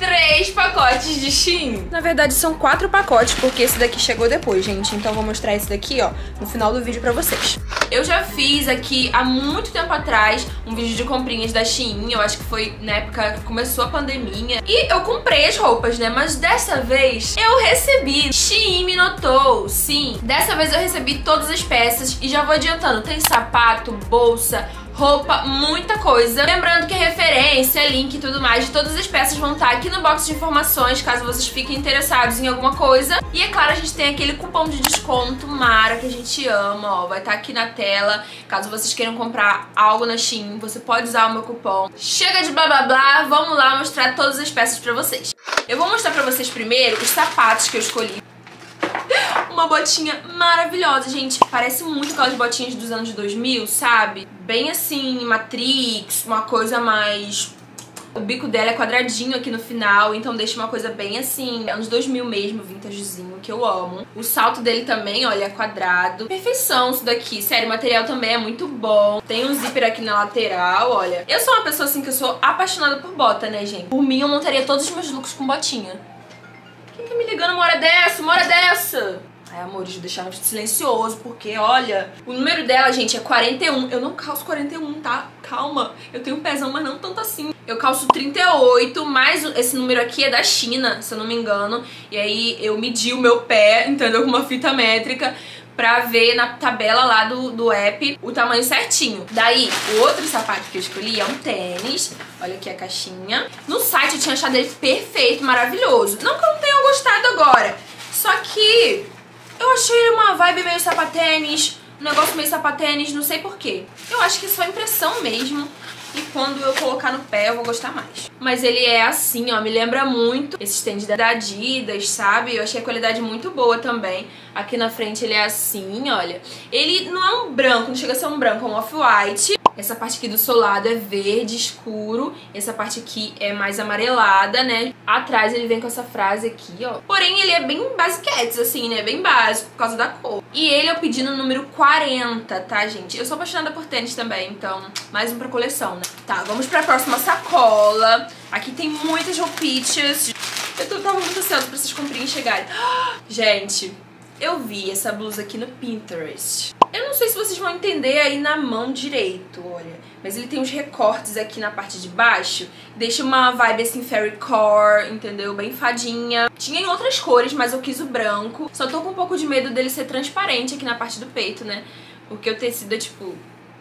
3 pacotes de Shein. Na verdade são 4 pacotes, porque esse daqui chegou depois, gente. Então eu vou mostrar esse daqui, ó, no final do vídeo pra vocês. Eu já fiz aqui há muito tempo atrás um vídeo de comprinhas da Shein. Eu acho que foi na época que começou a pandemia. E eu comprei as roupas, né? Mas dessa vez eu recebi. Shein me notou, sim. Dessa vez eu recebi todas as peças e já vou adiantando. Tem sapato, bolsa, roupa, muita coisa. Lembrando que a referência, link e tudo mais de todas as peças vão estar aqui no box de informações, caso vocês fiquem interessados em alguma coisa. E é claro, a gente tem aquele cupom de desconto Mara, que a gente ama, ó. Vai estar aqui na tela. Caso vocês queiram comprar algo na Shein, você pode usar o meu cupom. Chega de blá blá blá, vamos lá mostrar todas as peças pra vocês. Eu vou mostrar pra vocês primeiro os sapatos que eu escolhi. Uma botinha maravilhosa, gente. Parece muito aquelas botinhas dos anos 2000, sabe? Bem assim, Matrix, uma coisa mais... O bico dela é quadradinho aqui no final, então deixa uma coisa bem assim, anos 2000 mesmo, vintagezinho, que eu amo. O salto dele também, olha, é quadrado. Perfeição isso daqui, sério, o material também é muito bom. Tem um zíper aqui na lateral, olha. Eu sou uma pessoa assim que eu sou apaixonada por bota, né, gente? Por mim, eu montaria todos os meus looks com botinha. Quem tá me ligando uma hora dessa? Uma hora dessa? Ai, amores, vou deixar silencioso, porque, olha, o número dela, gente, é 41. Eu não calço 41, tá? Calma. Eu tenho um pezão, mas não tanto assim. Eu calço 38, mas esse número aqui é da China, se eu não me engano. E aí eu medi o meu pé, entendeu? Com uma fita métrica, pra ver na tabela lá do app o tamanho certinho. Daí, o outro sapato que eu escolhi é um tênis. Olha aqui a caixinha. No site eu tinha achado ele perfeito, maravilhoso. Não que eu não tenha gostado agora, só que... eu achei ele uma vibe meio sapatênis, um negócio meio sapatênis, não sei porquê. Eu acho que é só impressão mesmo. E quando eu colocar no pé eu vou gostar mais. Mas ele é assim, ó, me lembra muito esses tênis da Adidas, sabe? Eu achei a qualidade muito boa também. Aqui na frente ele é assim, olha. Ele não é um branco, não chega a ser um branco, é um off-white. Essa parte aqui do solado é verde escuro. Essa parte aqui é mais amarelada, né? Atrás ele vem com essa frase aqui, ó. Porém, ele é bem basiquetes, assim, né? Bem básico, por causa da cor. E ele eu pedi no número 40, tá, gente? Eu sou apaixonada por tênis também, então mais um pra coleção, né? Tá, vamos pra próxima sacola. Aqui tem muitas roupinhas. Eu tava muito ansiosa pra essas comprinhas chegarem. Gente, eu vi essa blusa aqui no Pinterest. Eu não sei se vocês vão entender aí na mão direito, olha. Mas ele tem uns recortes aqui na parte de baixo. Deixa uma vibe assim fairy core, entendeu? Bem fadinha. Tinha em outras cores, mas eu quis o branco. Só tô com um pouco de medo dele ser transparente aqui na parte do peito, né? Porque o tecido é tipo...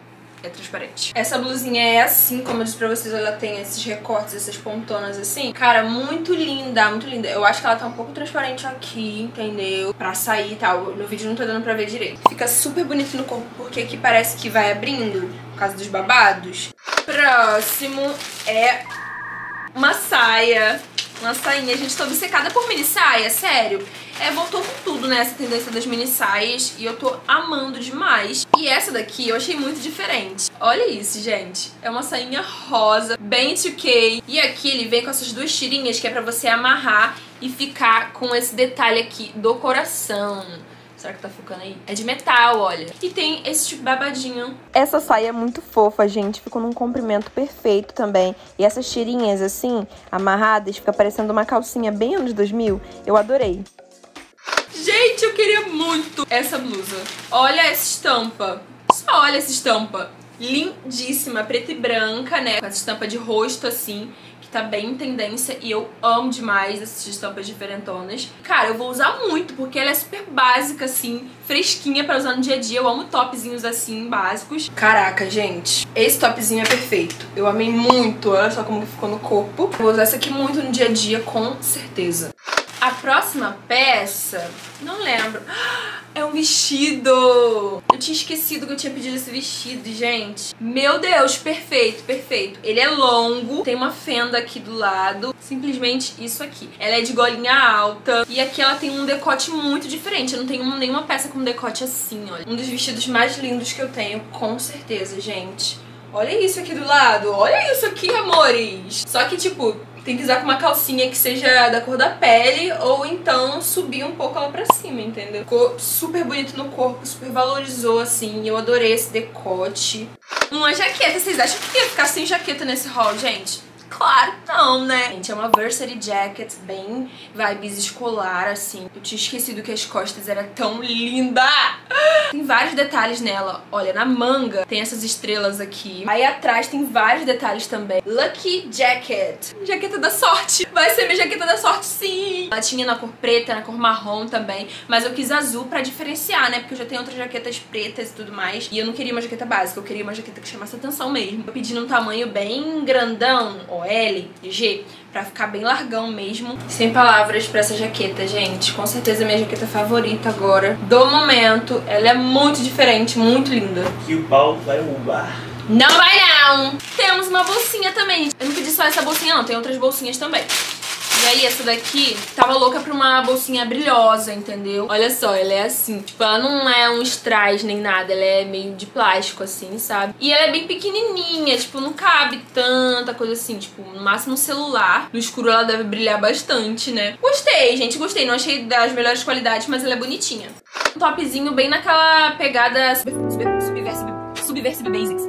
é transparente. Essa blusinha é assim, como eu disse pra vocês, ela tem esses recortes, essas pontonas assim. Cara, muito linda, muito linda. Eu acho que ela tá um pouco transparente aqui, entendeu? Pra sair e tal. No vídeo não tá dando pra ver direito. Fica super bonito no corpo, porque aqui parece que vai abrindo, por causa dos babados. Próximo é uma saia. Uma sainha. Gente, tô obcecada por mini saia, sério. Voltou com tudo, né, essa tendência das mini saias, e eu tô amando demais. E essa daqui eu achei muito diferente. Olha isso, gente. É uma sainha rosa, bem 2K. E aqui ele vem com essas duas tirinhas que é pra você amarrar e ficar com esse detalhe aqui do coração. Será que tá focando aí? É de metal, olha. E tem esse tipo babadinho. Essa saia é muito fofa, gente. Ficou num comprimento perfeito também. E essas tirinhas, assim, amarradas, fica parecendo uma calcinha bem anos 2000. Eu adorei. Gente, eu queria muito essa blusa. Olha essa estampa. Só olha essa estampa. Lindíssima, preta e branca, né? Com essa estampa de rosto, assim, que tá bem em tendência. E eu amo demais essas estampas diferentonas. Cara, eu vou usar muito, porque ela é super básica, assim, fresquinha pra usar no dia a dia. Eu amo topzinhos assim, básicos. Caraca, gente, esse topzinho é perfeito. Eu amei muito, olha só como ficou no corpo. Vou usar essa aqui muito no dia a dia, com certeza. A próxima peça, não lembro, é um vestido. Eu tinha esquecido que eu tinha pedido esse vestido, gente. Meu Deus, perfeito, perfeito. Ele é longo, tem uma fenda aqui do lado, simplesmente isso aqui. Ela é de golinha alta e aqui ela tem um decote muito diferente. Eu não tenho nenhuma peça com decote assim, olha. Um dos vestidos mais lindos que eu tenho, com certeza, gente. Olha isso aqui do lado, olha isso aqui, amores. Só que, tipo, tem que usar com uma calcinha que seja da cor da pele, ou então subir um pouco ela pra cima, entendeu? Ficou super bonito no corpo, super valorizou, assim. Eu adorei esse decote. Uma jaqueta, vocês acham que ia ficar sem jaqueta nesse haul, gente? Claro que não, né? Gente, é uma varsity jacket bem vibes escolar, assim. Eu tinha esquecido que as costas era tão linda. Tem vários detalhes nela. Olha, na manga tem essas estrelas aqui. Aí atrás tem vários detalhes também. Lucky Jacket. Jaqueta da sorte. Vai ser minha jaqueta da sorte, sim. Ela tinha na cor preta, na cor marrom também. Mas eu quis azul pra diferenciar, né? Porque eu já tenho outras jaquetas pretas e tudo mais. E eu não queria uma jaqueta básica. Eu queria uma jaqueta que chamasse atenção mesmo. Eu pedi num tamanho bem grandão, ou L, G, pra ficar bem largão mesmo. Sem palavras pra essa jaqueta, gente. Com certeza minha jaqueta favorita agora do momento. Ela é muito diferente, muito linda. Que o pau vai ubar. Não vai não! Temos uma bolsinha também. Eu não pedi só essa bolsinha não, tem outras bolsinhas também. E aí essa daqui tava louca pra uma bolsinha brilhosa, entendeu? Olha só, ela é assim, tipo, ela não é um strass nem nada, ela é meio de plástico assim, sabe? E ela é bem pequenininha, tipo, não cabe tanta coisa assim, tipo, no máximo um celular. No escuro ela deve brilhar bastante, né? Gostei, gente, gostei. Não achei das melhores qualidades, mas ela é bonitinha. Um topzinho bem naquela pegada Subversive Basics.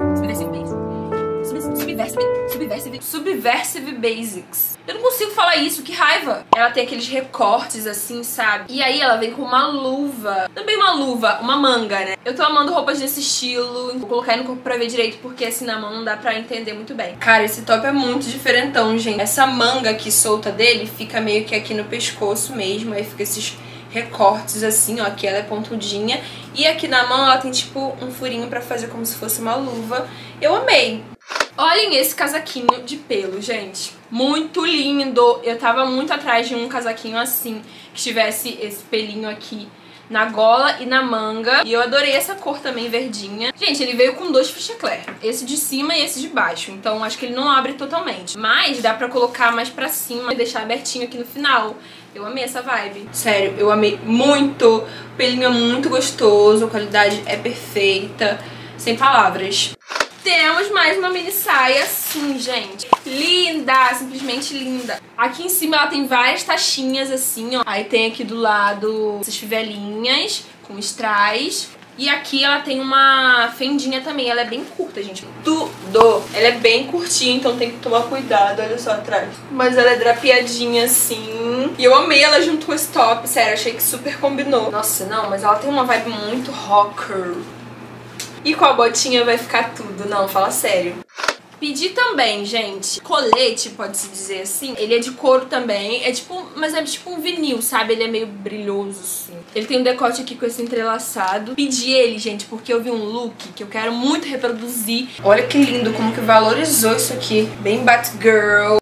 Subversive Basics. Eu não consigo falar isso, que raiva. Ela tem aqueles recortes assim, sabe? E aí ela vem com uma luva. Não é bem uma luva, uma manga, né? Eu tô amando roupas desse estilo. Vou colocar aí no corpo pra ver direito, porque assim na mão não dá pra entender muito bem. Cara, esse top é muito diferentão, gente. Essa manga aqui solta dele fica meio que aqui no pescoço mesmo. Aí fica esses recortes assim, ó. Aqui ela é pontudinha. E aqui na mão ela tem tipo um furinho pra fazer como se fosse uma luva. Eu amei. Olhem esse casaquinho de pelo, gente. Muito lindo. Eu tava muito atrás de um casaquinho assim, que tivesse esse pelinho aqui na gola e na manga. E eu adorei essa cor também, verdinha. Gente, ele veio com dois fichecler. Esse de cima e esse de baixo. Então acho que ele não abre totalmente. Mas dá pra colocar mais pra cima e deixar abertinho aqui no final. Eu amei essa vibe. Sério, eu amei muito. O pelinho é muito gostoso, a qualidade é perfeita. Sem palavras. Temos mais uma mini saia assim, gente. Linda, simplesmente linda. Aqui em cima ela tem várias taxinhas assim, ó. Aí tem aqui do lado essas fivelinhas com strass. E aqui ela tem uma fendinha também. Ela é bem curta, gente. Tudo. Ela é bem curtinha, então tem que tomar cuidado. Olha só atrás. Mas ela é drapeadinha assim. E eu amei ela junto com esse top. Sério, achei que super combinou. Nossa, não, mas ela tem uma vibe muito rocker. E com a botinha vai ficar tudo. Não, fala sério. Pedi também, gente, colete, pode-se dizer assim. Ele é de couro também, é tipo, mas é tipo um vinil, sabe? Ele é meio brilhoso, assim. Ele tem um decote aqui com esse entrelaçado. Pedi ele, gente, porque eu vi um look que eu quero muito reproduzir. Olha que lindo, como que valorizou isso aqui. Bem Batgirl.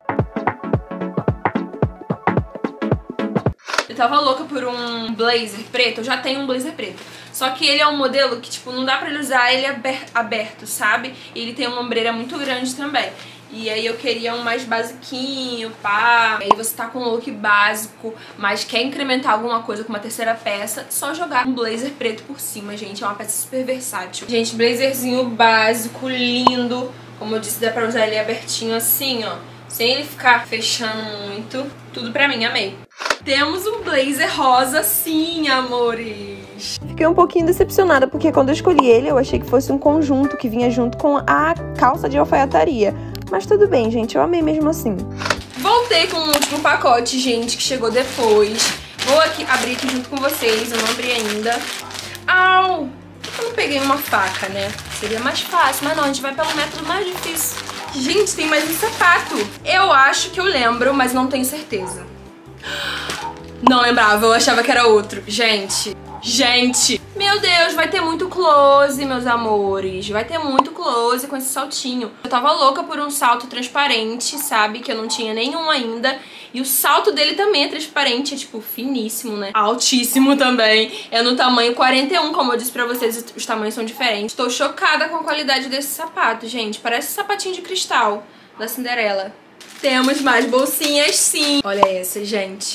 Eu tava louca por um blazer preto, eu já tenho um blazer preto. Só que ele é um modelo que, tipo, não dá pra ele usar ele aberto, sabe? E ele tem uma ombreira muito grande também. E aí eu queria um mais basiquinho, pá. Aí você tá com um look básico, mas quer incrementar alguma coisa com uma terceira peça, só jogar um blazer preto por cima, gente. É uma peça super versátil. Gente, blazerzinho básico, lindo. Como eu disse, dá pra usar ele abertinho assim, ó. Sem ele ficar fechando muito. Tudo pra mim, amei. Temos um blazer rosa sim, amores. Fiquei um pouquinho decepcionada, porque quando eu escolhi ele, eu achei que fosse um conjunto que vinha junto com a calça de alfaiataria. Mas tudo bem, gente, eu amei mesmo assim. Voltei com o último pacote, gente, que chegou depois. Vou aqui abrir aqui junto com vocês, eu não abri ainda. Au! Eu não peguei uma faca, né? Seria mais fácil, mas não, a gente vai pelo método mais difícil. Gente, tem mais um sapato. Eu acho que eu lembro, mas não tenho certeza. Não lembrava, eu achava que era outro. Gente, meu Deus, vai ter muito close, meus amores. Vai ter muito close com esse saltinho. Eu tava louca por um salto transparente, sabe? Que eu não tinha nenhum ainda. E o salto dele também é transparente, é tipo finíssimo, né? Altíssimo também. É no tamanho 41, como eu disse pra vocês, os tamanhos são diferentes. Tô chocada com a qualidade desse sapato, gente. Parece um sapatinho de cristal da Cinderela. Temos mais bolsinhas, sim. Olha essa, gente.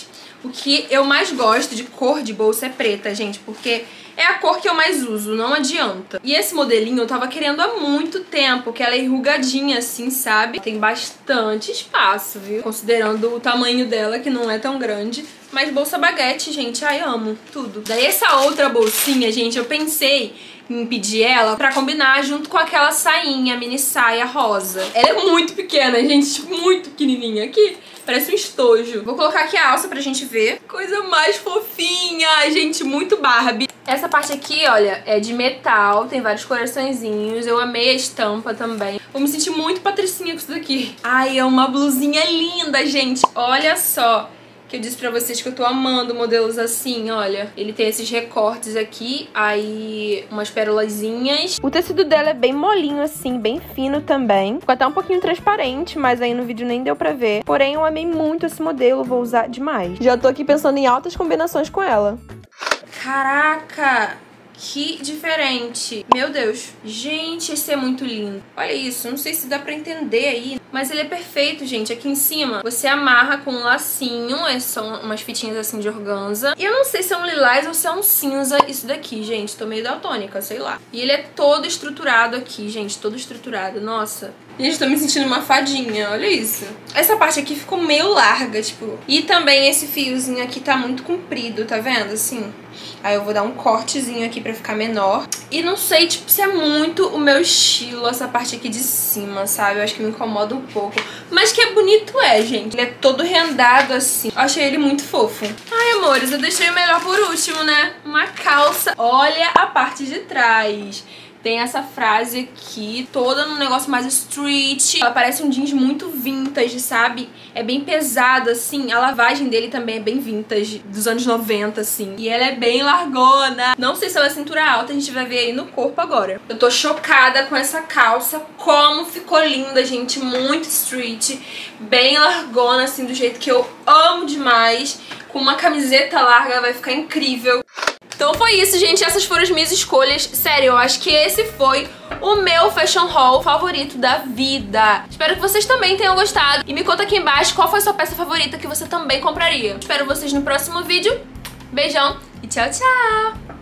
O que eu mais gosto de cor de bolsa é preta, gente, porque é a cor que eu mais uso, não adianta. E esse modelinho eu tava querendo há muito tempo, que ela é enrugadinha assim, sabe? Tem bastante espaço, viu? Considerando o tamanho dela, que não é tão grande. Mas bolsa baguete, gente, ai, amo tudo. Daí essa outra bolsinha, gente, eu pensei em pedir ela pra combinar junto com aquela sainha, mini saia rosa. Ela é muito pequena, gente, tipo, muito pequenininha. Aqui, parece um estojo. Vou colocar aqui a alça pra gente ver. Coisa mais fofinha, gente, muito Barbie. Essa parte aqui, olha, é de metal, tem vários coraçõezinhos. Eu amei a estampa também. Vou me sentir muito patricinha com isso daqui. Ai, é uma blusinha linda, gente. Olha só. Que eu disse pra vocês que eu tô amando modelos assim, olha. Ele tem esses recortes aqui, aí umas pérolazinhas. O tecido dela é bem molinho assim, bem fino também. Ficou até um pouquinho transparente, mas aí no vídeo nem deu pra ver. Porém, eu amei muito esse modelo, vou usar demais. Já tô aqui pensando em altas combinações com ela. Caraca! Que diferente. Meu Deus. Gente, esse é muito lindo. Olha isso, não sei se dá pra entender aí, mas ele é perfeito, gente. Aqui em cima, você amarra com um lacinho, são umas fitinhas assim de organza. E eu não sei se é um lilás ou se é um cinza isso daqui, gente. Tô meio daltônica, sei lá. E ele é todo estruturado aqui, gente, todo estruturado. Nossa. Gente, tô me sentindo uma fadinha, olha isso. Essa parte aqui ficou meio larga, tipo. E também esse fiozinho aqui tá muito comprido, tá vendo? Assim. Aí eu vou dar um cortezinho aqui pra ficar menor. E não sei, tipo, se é muito o meu estilo essa parte aqui de cima, sabe? Eu acho que me incomoda um pouco. Mas que é bonito gente. Ele é todo rendado assim. Eu achei ele muito fofo. Ai, amores, eu deixei o melhor por último, né? Uma calça. Olha a parte de trás. Tem essa frase aqui, toda num negócio mais street. Ela parece um jeans muito vintage, sabe? É bem pesado, assim. A lavagem dele também é bem vintage, dos anos 90, assim. E ela é bem largona. Não sei se ela é cintura alta, a gente vai ver aí no corpo agora. Eu tô chocada com essa calça. Como ficou linda, gente. Muito street. Bem largona, assim, do jeito que eu amo demais. Com uma camiseta larga vai ficar incrível. Então foi isso, gente. Essas foram as minhas escolhas. Sério, eu acho que esse foi o meu fashion haul favorito da vida. Espero que vocês também tenham gostado. E me conta aqui embaixo qual foi a sua peça favorita que você também compraria. Espero vocês no próximo vídeo. Beijão e tchau, tchau!